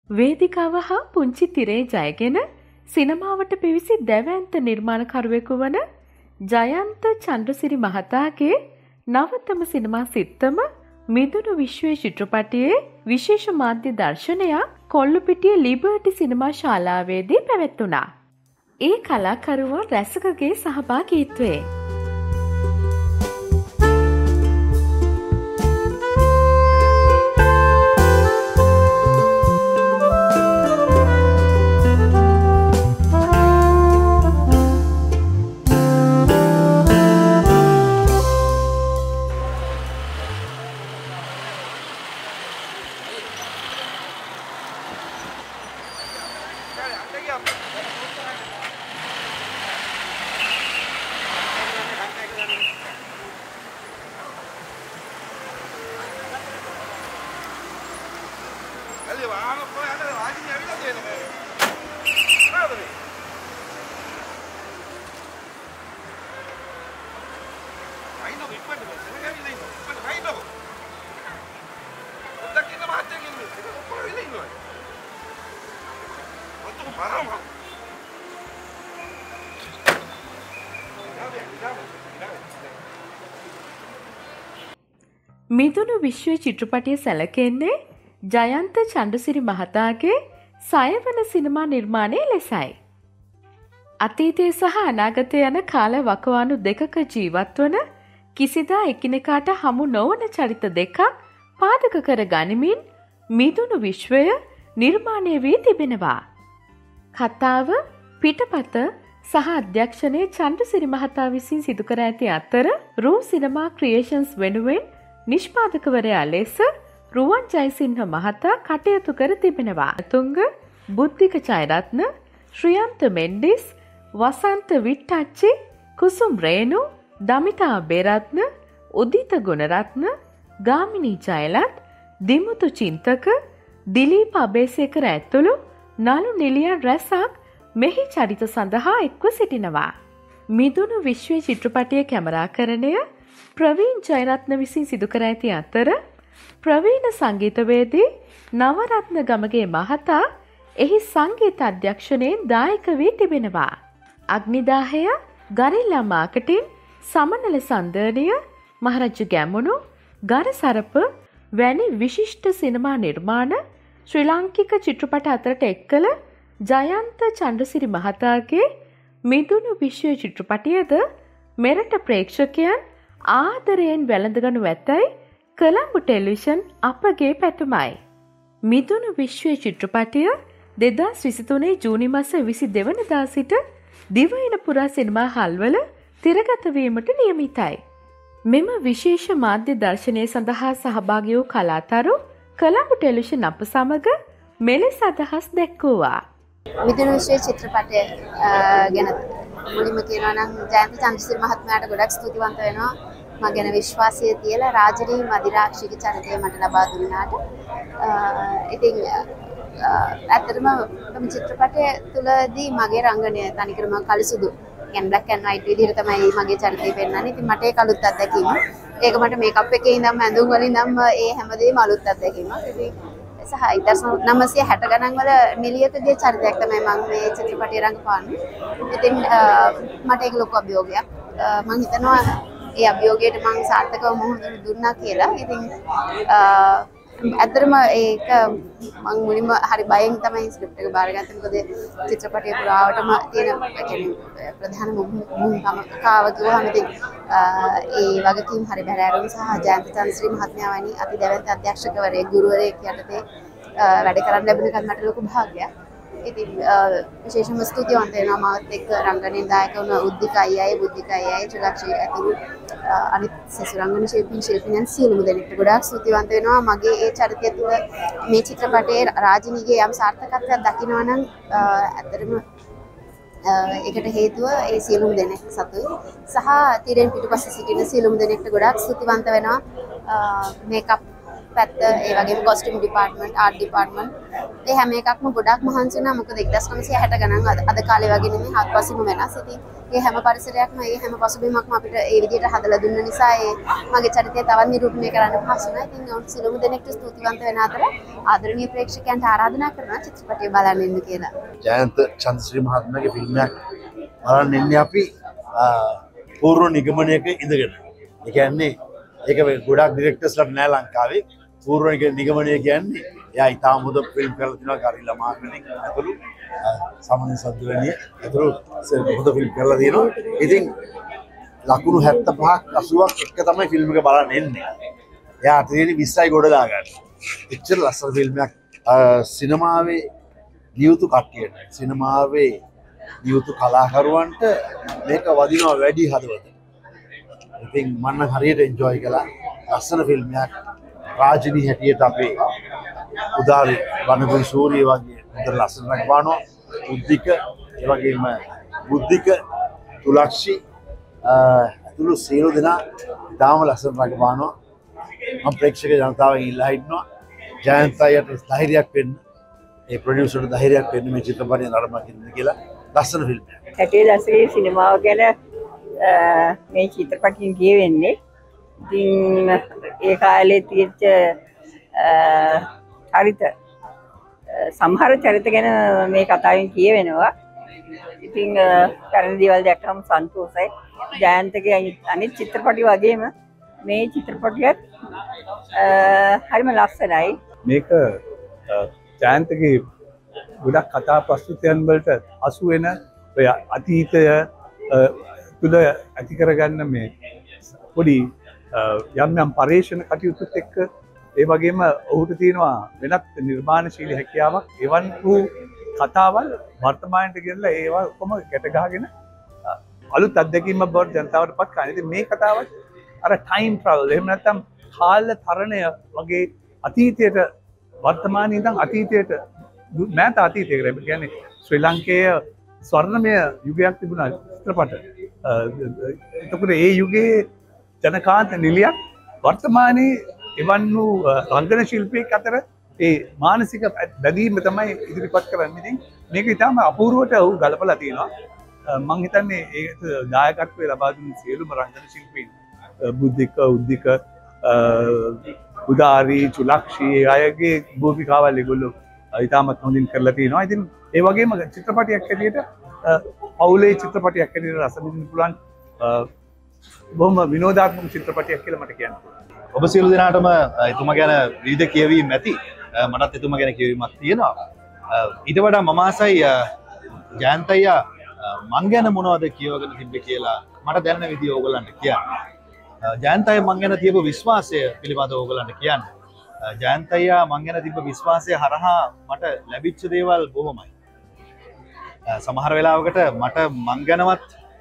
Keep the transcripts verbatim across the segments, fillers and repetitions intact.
වේදිකාව හා පුංචි තිරේ ජයගෙන සිනමාවට පිවිසි දැවැන්ත නිර්මාණකරුවෙකු වන ජයන්ත චන්ද්‍රසිරි මහතාගේ නවතම සිනමා සිත්තම මිදුණු විශ්වයේ චිත්‍රපටයේ විශේෂ මාධ්‍ය දර්ශනයක් කොල්ලුපිටිය ලිබර්ටි සිනමා ශාලාවේදී පැවැත්වුණා. ඒ කලාකරුවා රැසකගේ සහභාගීත්වයේ මිදුණු විශ්වයේ චිත්‍රපටය සැලකෙන්නේ ජයන්ත චන්ද්‍රසිරි මහතාගේ සයවන සිනමා නිර්මාණය ලෙසයි. අතීතය සහ අනාගතය යන කාල වකවානු දෙකක ජීවත්වන කිසිදා එකිනෙකාට හමු නොවන චරිත දෙකක් පාදක කර ගනිමින් මිදුණු විශ්වය නිර්මාණය වී තිබෙනවා. කතාව පිටපත සහ අධ්‍යක්ෂණය චන්ද්‍රසිරි මහතා විසින් සිදු කර ඇති අතර රූ සිනමා ක්‍රියේෂන්ස් වෙනුවෙන් නිෂ්පාදකවරයා ලෙස රුවන් ජයසිංහ මහතා කටයුතු කර තිබෙනවා. තුංග බුද්ධික ජයරත්න, ශ්‍රියන්ත මෙන්ඩිස්, වසන්ත විට්ටච්චි, කුසුම් රේණු, දමිතා බේරත්න, උදිත ගුණරත්න, ගාමිණී ජයලත්, දිමුතු චින්තක, දිලීප අබේසේකර ඇතුළු නළු නිලියන් රැසක් මෙහි චරිත සඳහා එක්ව සිටිනවා. මිදුණු විශ්වයේ චිත්‍රපටයේ කැමරාකරණය ප්‍රවීන් ජයරත්න විසින් සිදු කර ඇති අතර ප්‍රවීණ සංගීතවේදී නවරත්න ගමගේ මහතා එහි සංගීත අධ්‍යක්ෂණයෙන් දායක වී තිබෙනවා. අග්නිදාහය, ගරිල්ලා මාකටින්, සමනල සන්දර්නිය, මහරජු ගැමුණු, ගරසරප වැනි විශිෂ්ට සිනමා නිර්මාණ ශ්‍රී ලාංකික චිත්‍රපට අතරට එක් කළ ජයන්ත චන්ද්‍රසිරි මහතාගේ මිදුණු විශ්වයේ චිත්‍රපටයද මෙරට ප්‍රේක්ෂකයන් ආදරයෙන් වැළඳගනු ඇතැයි කොළඹ ටෙලිවිෂන් අපගේ පැතුමයි. මිදුණු විශ්වයේ චිත්‍රපටය දෙදහස් විසිතුනේ ජූනි මාස විසිදෙක වනදා සිට දිවයින පුරා සිනමා හල්වල තිරගත වීමට නියමිතයි. මෙම විශේෂ මාධ්‍ය දර්ශනය සඳහා සහභාගී වූ කලාතරු කොළඹ ටෙලිවිෂන් අප සමග මෙලෙස අදහස් දැක්වුවා. මිදුණු විශ්වයේ චිත්‍රපටය ගැන මුලින්ම කියනවා නම් ජයන්ත චන්ද්‍රසිරි මහත්මයාට ගොඩක් ස්තුතිවන්ත වෙනවා. මම ගැන විශ්වාසය තියලා රාජනී මදිරාක්ෂික චරිතය මට ලබා දුන්නාට. ඉතින් ඇත්තටම මේ චිත්‍රපටය තුළදී මගේ රංගනය තනිකරම කළුසුදු කියන්නේ බ්ලැක් ඇන්ඩ් වයිට් විදිහට තමයි මගේ චරිතය පෙන්වන්නේ. ඉතින් මට ඒක අලුත් අත්දැකීමක්. ඒක මට මේකප් එකේ ඉඳන් ඇඳුම් වලින් නම් ඒ හැමදේම අලුත් අත්දැකීමක්. ඉතින් සහ ඉතින් නවසිය හැට ගණන් වල නිලියකගේ චරිතයක් තමයි මම මේ චිත්‍රපටයේ රංගපාන්නේ. ඉතින් මට ඒක ලොකු අභියෝගයක්. මම හිතනවා ඒ අභියෝගයට මම සාර්ථකව මුහුණ දුන්නා කියලා. ඉතින් ඇත්තටම ඒක මම මුලින්ම හරි බයෙන් තමයි ස්ක්‍රිප්ට් එක බාරගත්තේ. මොකද චිත්‍රපටයේ පුරාවටම තියෙන කියන්නේ ප්‍රධාන භූමිකාව කිව්වහම ඉතින් ඒ වගකීම් හරි බැරෑරුම් සහ ජයන්ත චන්ද්‍රසිරි මහත්මයා වැනි අති දැවැන්ත අධ්‍යක්ෂකවරයෙක් ගුරුවරයෙක් යටතේ වැඩ කරන්න ලැබෙන එකත් මට ලොකු භාග්‍යයක්. ඉතින් විශේෂම ස්තුතිවන්ත වෙනවා මාත් එක්ක රංගනයෙන් දායක වුණ උද්දික අයියායි, බුද්ධික අයියායි, ත්‍රිලක්ෂී ඇතුළු අනිත් සසුරංගන ශිල්පීන් ශිල්පිනියන් සියලුම දෙනෙක්ට ගොඩාක් ස්තුතිවන්ත වෙනවා. මගේ ඒ චරිතය තුළ මේ චිත්‍රපටයේ රාජිනීගේ යම් සාර්ථකත්වයක් දකිනවා නම් ඇත්තටම ඒකට හේතුව ඒ සියලුම දෙනෙක් සතුයි. සහ තිරෙන් පිටුපස්සේ සිටින සියලුම දෙනෙක්ට ගොඩාක් ස්තුතිවන්ත වෙනවා. මේකප් පැත්ත ඒ වගේම කොස්ටියුම් ඩිපාර්ට්මන්ට් ආර්ට් ඩිපාර්ට්මන්ට් ඒ හැම එකක්ම ගොඩක් මහන්සි වෙනවා මොකද එක්දහස් නවසිය හැට ගණන් අද, අද කාලේ වගේ නෙමෙයි හත්පසින්ම වෙනස්. ඉතින් ඒ හැම පරිසරයක්ම ඒ හැම පසුබිමක්ම අපිට ඒ විදිහට හදලා දුන්න නිසා ඒ මගේ චරිතය තවත් නිරූපණය කරන්න පහසු වෙනවා. ඉතින් ඔවුන් සියලුම දෙනෙක්ට ස්තුතිවන්ත වෙන අතර ආදරණීය ප්‍රේක්ෂකයන්ට ආරාධනා කරනවා චිත්‍රපටය බලන්න එන්න කියලා. ජයන්ත චන්ද්‍රශ්‍රී මහත්මයාගේ ෆිල්ම් එකක් බලන්න ඉන්නේ අපි පූර්ව නිගමනයක ඉඳගෙන. ඒ කියන්නේ ඒක ගොඩක් ඩිරෙක්ටර්ස්ලාට නෑ ලංකාවේ. පූර්ව නිගමනය කියන්නේ එයා ඉතාම හොඳ ෆිල්ම් කරලා තිනවා කරිලා මාර්කටිං ඇතුළු සමන සද්දවැනිය ඇතුළු හොඳ ෆිල්ම් කරලා තියෙනවා. ඉතින් ලකුණු හැත්තෑ පහක් අසූවක් එක තමයි ෆිල්ම් එක බලන්න එන්නේ. එයා තියෙන විස්සයි ගොඩ දාගන්න. එච්චර ලස්සන ෆිල්ම් එකක් සිනමාවේ නියුතු කට්ටියට සිනමාවේ නියුතු කලාකරුවන්ට මේක වදිනවා වැඩි හදවත. ඉතින් මම හරියට එන්ජොයි කළා. ලස්සන ෆිල්ම් එකක්. රාජිනී හැටියට අපේ උදාරි වනගුයි සූරිය වගේ හොඳ ලස්සන රඟපානවා. බුද්ධික ඒ වගේම බුද්ධික තුලක්ෂි අතුළු සියලු දෙනා ඉතාම ලස්සන රඟපානවා. මම ප්‍රේක්ෂක ජනතාවෙන් ඉල්ලා හිටිනවා ජයන්ත අයියට ධෛර්යයක් වෙන්න. ඒ ප්‍රොඩියුසර්ට ධෛර්යයක් වෙන්න මේ චිත්‍රපටය නරඹන්න කියලා. ලස්සන ෆිල්ම් එකක්. හැටේ දශකයේ සිනමාව ගැන මේ චිත්‍රපටිය කියවෙන්නේ. ඉතින් ඒ කාලේ තියෙච්ච චරිත සමහර චරිත ගැන මේ කතාවෙන් කියවෙනවා. ඉතින් කරන දේවල් දැක්කම සන්තෝෂයි. ජයන්තගේ අනිත් චිත්‍රපටි වගේම මේ චිත්‍රපටියත් හරිම ලස්සනයි. මේක ජයන්තගේ ගොඩක් කතා ප්‍රස්තුතයන් වලට අසු වෙන ඔය අතීතය තුළ ඇති කරගන්න මේ පොඩි යම් යම් පර්යේෂණ කටයුතුත් එක්ක ඒ වගේම ඔහුට තියෙනවා වෙනත් නිර්මාණශීලී හැකියාවක්. එවන් වූ කතාවල් වර්තමානයට ගෙනලා ඒවා ඔක්කොම ගැට ගහගෙන අලුත් අත්දැකීමක් බවට ජනතාවට පත් කරනවා. ඉතින් මේ කතාවත් අර ටයිම් ට්‍රැවල් එහෙම නැත්නම් කාල තරණය වගේ අතීතයට වර්තමානයේ ඉඳන් අතීතයට මෑත අතීතයකට ඒ කියන්නේ ශ්‍රී ලංකේය ස්වර්ණමය යුගයක් තිබුණා චිත්‍රපට. එතකොට ඒ යුගයේ ජනකාන්ත නිලියක් වර්තමානයේ එවන් වූ රංගන ශිල්පියෙක් අතර ඒ මානසික බැඳීම තමයි ඉදිරිපත් කරන්නේ. ඉතින් මේක ඉතාම අපූර්වට ඔහු ගලපලා තියෙනවා. මම හිතන්නේ ඒකට දායකත්වය ලබා දුන්න සියලුම රංගන ශිල්පීන් බුද්ධික උද්දික උදාරි චුලක්ෂී අයගේ භූමිකාවල් ඒගොල්ලෝ ඉතාමත් හොඳින් කරලා තියෙනවා. ඉතින් ඒ වගේම චිත්‍රපටයක් හැටියට පවුලේ චිත්‍රපටයක් හැටියට රස විඳින්න පුළුවන් බොහොම විනෝදාත්මක චිත්‍රපටයක් කියලා මට කියන්න පුළුවන්. ඔබ සියලු දෙනාටම එතුමා ගැන විවිධ කියවීම් ඇති. මටත් එතුමා ගැන කියවීමක් තියෙනවා. ඊට වඩා මම ආසයි ජයන්ත අයියා මං ගැන මොනවද කියවගෙන තිබ්බේ කියලා මට දැනෙන විදිය ඕගොල්ලන්ට කියන්න. ජයන්ත අයියා මං ගැන තියපු විශ්වාසය පිළිබඳව ඕගොල්ලන්ට කියන්න. ජයන්ත අයියා මං ගැන තිබ්බ විශ්වාසය හරහා මට ලැබිච්ච දේවල් බොහොමයි. සමහර වෙලාවකට මට මං ගැනවත්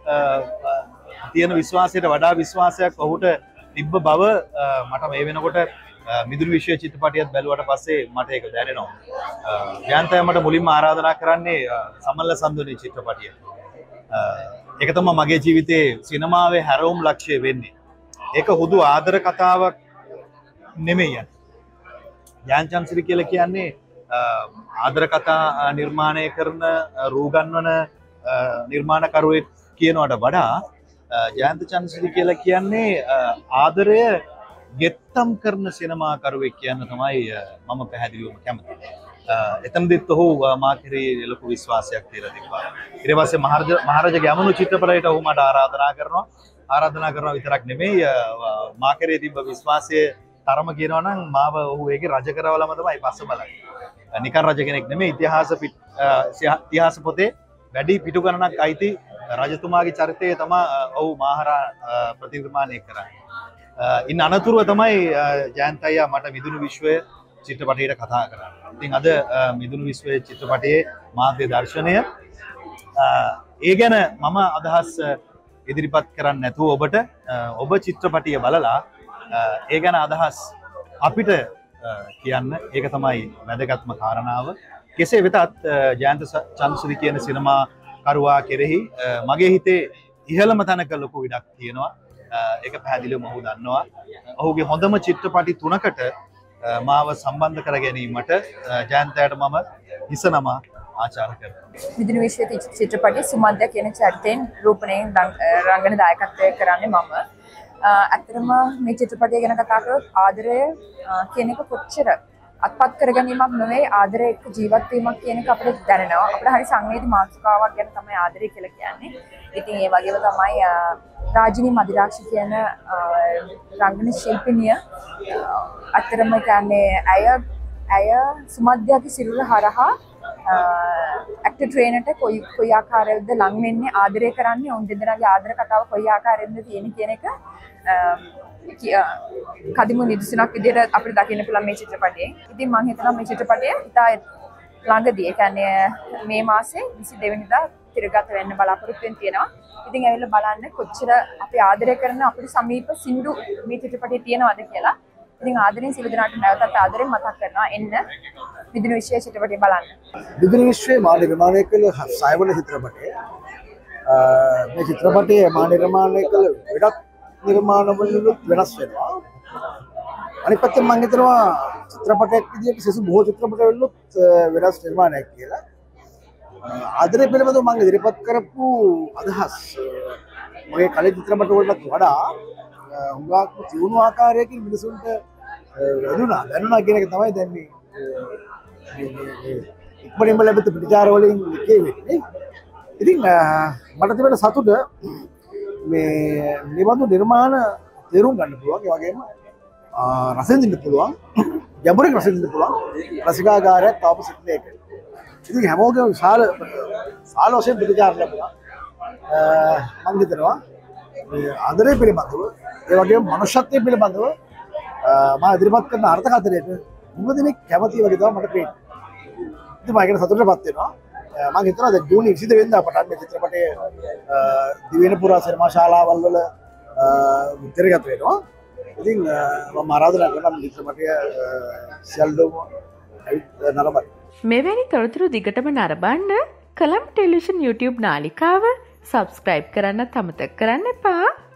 තියෙන විශ්වාසයට වඩා විශ්වාසයක් ඔහුට තිබ්බ බව මට මේ වෙනකොට මිදුණු විශ්ව චිත්‍රපටියත් බැලුවට පස්සේ මට ඒක දැනෙනවා. ජයන්ත අයියා මට මුලින්ම ආරාධනා කරන්නේ සමල්ල සම්දුනේ චිත්‍රපටිය. ඒක තමයි මගේ ජීවිතේ සිනමාවේ හැරවුම් ලක්ෂ්‍ය වෙන්නේ. ඒක හුදු ආදර කතාවක් නෙමෙයි. ජයන්ත චන්ද්‍රසිරි කියලා කියන්නේ ආදර කතා නිර්මාණය කරන රූගන්වන නිර්මාණකරුවෙක් කියනවට වඩා ජයන්ත චන්ද්‍රසිරි කියලා කියන්නේ ආදරය ගෙත්තම් කරන සිනමාකරුවෙක් කියන්න තමයි මම පැහැදිලිවම කැමතියි. එතනදිත් ඔහු මා කෙරේ ලොකු විශ්වාසයක් තියලා තිබ්බා. ඊට පස්සේ මහරජා මහරජා ගැමුණු චිත්‍රපටයට ඔහු මට ආරාධනා කරනවා. ආරාධනා කරනවා විතරක් නෙමෙයි මා කෙරේ තිබ්බ විශ්වාසය තරම කියනවා නම් මාව ඔහු ඒකේ රජ කරවලම තමයි පස්ස බලන්නේ. නිකන් රජ කෙනෙක් නෙමෙයි ඉතිහාස ඉතිහාස පොතේ වැඩි පිටු ගණනක් අයිති රජතුමාගේ චරිතය තමයි ඔහු මාහරා ප්‍රතිනිර්මාණය කරන්නේ. ඉන් අනතුරුව තමයි ජයන්ත අයියා මට මිදුණු විශ්වය චිත්‍රපටයට කතා කරන්නේ. ඉතින් අද මිදුණු විශ්වය චිත්‍රපටයේ මාධ්‍ය දර්ශනය ඒ ගැන මම අදහස් ඉදිරිපත් කරන්නේ නැතුව ඔබට ඔබ චිත්‍රපටිය බලලා ඒ ගැන අදහස් අපිට කියන්න ඒක තමයි වැදගත්ම කාරණාව. කෙසේ වෙතත් ජයන්ත චන්ද්‍රසිරි කියන සිනමා කරුවා කෙරෙහි මගේ හිතේ ඉහළම තැනක ලොකු ඉඩක් තියෙනවා. ඒක පැහැදිලිවම ඔහු දන්නවා. ඔහුගේ හොඳම චිත්‍රපටි තුනකට මාව සම්බන්ධ කර ගැනීමට ජයන්තයට මම ඉසනම ආචාර කරනවා. විදුලි විශ්වයේ චිත්‍රපටයේ සුමන්දා කියන චරිතයෙන් රූපණයෙන් රංගන දායකත්වය කරන්නේ මම. ඇත්තටම මේ චිත්‍රපටය ගැන කතා කරොත් ආදරය කියන එක කොච්චර අත්පත් කරගැනීමක් නෙවෙයි ආදරය එක්ක ජීවත් වීමක් කියන එක අපිට දැනෙනවා. අපිට හරි සංවේදී මාතෘකාවක් ගැන තමයි ආදරය කියලා කියන්නේ. ඉතින් ඒ වගේම තමයි රාජිනී මදිරාක්ෂි කියන රංගන ශිල්පිනිය අත්‍තරම කියන්නේ ඇය ඇය සුමද්‍යාගේ සිරුර හරහා ඇක්ටර් ට්‍රේනර්ට කොයි කොයි ආකාරයකද ලං වෙන්නේ ආදරය කරන්නේ උන් දෙදෙනාගේ ආදර කතාව කොයි ආකාරයෙන්ද තියෙන්නේ කියන එක කදිමු නිදසුනක් විදිහට අපිට දකින්න පුළුවන් මේ චිත්‍රපටයේ. ඉතින් මම හිතනවා මේ චිත්‍රපටය ඉතා ළඟදී ඒ කියන්නේ මේ මාසේ විසි දෙක වෙනිදා තිරගත වෙන්න බලාපොරොත්තු වෙන තියෙනවා. ඉතින් ඇවිල්ලා බලන්න කොච්චර අපි ආදරය කරන අපිට සමීප සින්දු මේ චිත්‍රපටයේ තියෙනවද කියලා. ඉතින් ආදරෙන් සියලු දෙනාට නැවතත් ආදරෙන් මතක් කරනවා එන්න විදුලි විශ්වයේ චිත්‍රපටය බලන්න. විදුලි විශ්වයේ මා නිර්මාණය කළ සයවන චිත්‍රපටය මේ චිත්‍රපටයේ මා නිර්මාණය කළ වෙනත් නිර්මාණවලුත් වෙනස් වෙනවා. අනිත් පැත්තෙන් මම හිතනවා චිත්‍රපටයක් විදිහට සිසු බොහෝ චිත්‍රපටවලුත් වෙනස් නිර්මාණයක් කියලා. ආදරය පිළිබඳව මම ඉදිරිපත් කරපු අදහස් මගේ කලින් චිත්‍රපට වලට වඩා හුඟක් තියුණු ආකාරයකින් මිනිසුන්ට වැදුනා දැනුණා කියන එක තමයි දැන් මේ ඉක්මනින්ම ලැබෙච්ච ප්‍රතිචාර වලින් කියවෙන්නේ. ඉතින් මට තිබෙන සතුට මේ නිබඳු නිර්මාණ තේරුම් ගන්න පුළුවන්. ඒ වගේම රස විඳින්න පුළුවන්. ගැඹුරින් රස විඳින්න පුළුවන්. රසිකාගාරයක් තාප සිටින එක. ඉතින් හැමෝගෙම විශාල සාල වශයෙන් ප්‍රතිචාර ලැබුණා. මම හිතනවා මේ ආදරය පිළිබඳව ඒ වගේම මනුෂ්‍යත්වය පිළිබඳව මම ඉදිරිපත් කරන අර්ථකථනයට මුග දෙනෙක් කැමති වගේ තමයි මට පේන්නේ. ඉතින් මම ඒකට සතුටටපත් වෙනවා. මම හිතනවා දැන් ජූනි විසි දෙක වෙනිදා පටන් මේ චිත්‍රපටය දිවයිනපුරා සිනමා ශාලාවල් වල විතරගත වෙනවා. ඉතින් මම ආරාධනා කරනවා මේ චිත්‍රපටය සියල්ලම නරඹන්න. මෙවැනි තොරතුරු දිගටම නරඹන්න කලම් ටෙලිවිෂන් YouTube නාලිකාව සබ්ස්ක්‍රයිබ් කරන්නත් අමතක කරන්න එපා.